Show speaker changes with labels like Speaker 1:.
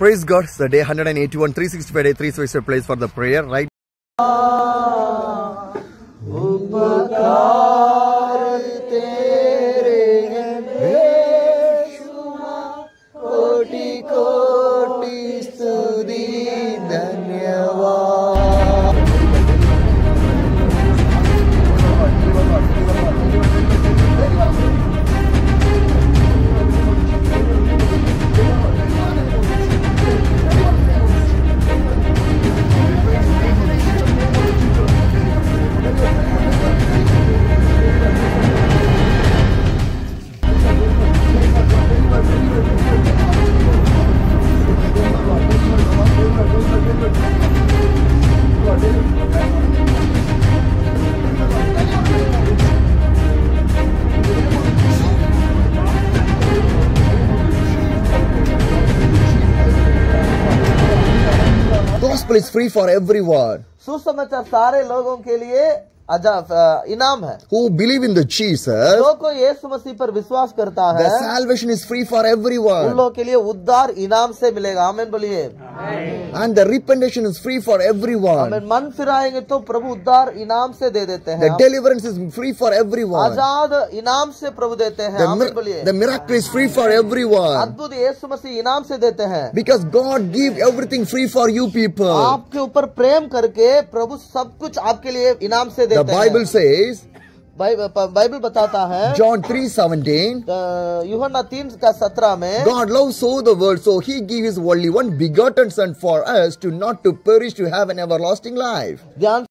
Speaker 1: Praise God. It's the day 181, 365 day, 365 place for the prayer, right? Gospel is free for everyone.
Speaker 2: सुसमाचार सारे लोगों के लिए इनाम है.
Speaker 1: Who believe in the Jesus,
Speaker 2: जो कोई यीशु मसीह पर विश्वास करता है,
Speaker 1: the salvation is free for
Speaker 2: उन
Speaker 1: everyone.
Speaker 2: लोगों के लिए उद्धार इनाम से मिलेगा. आमीन बोलिए.
Speaker 1: And the repentance is free for everyone.
Speaker 2: आमीन. मन फिराएंगे तो प्रभु उद्धार इनाम से दे देते
Speaker 1: The
Speaker 2: हैं.
Speaker 1: deliverance is free for everyone.
Speaker 2: आजाद इनाम से प्रभु देते हैं. आमीन बोलिए.
Speaker 1: The miracle is free for everyone.
Speaker 2: अद्भुत यीशु मसीह इनाम से देते हैं.
Speaker 1: Because God give everything free for you people.
Speaker 2: आपके ऊपर प्रेम करके प्रभु सब कुछ आपके लिए इनाम से
Speaker 1: The
Speaker 2: देते हैं.
Speaker 1: Bible says,
Speaker 2: बाइबल बताता है,
Speaker 1: John 3:17,
Speaker 2: यूहन्ना 3:17 में,
Speaker 1: God loves so the world, so He gave His only one begotten Son for us to not to perish, to have an everlasting life.
Speaker 2: ध्यान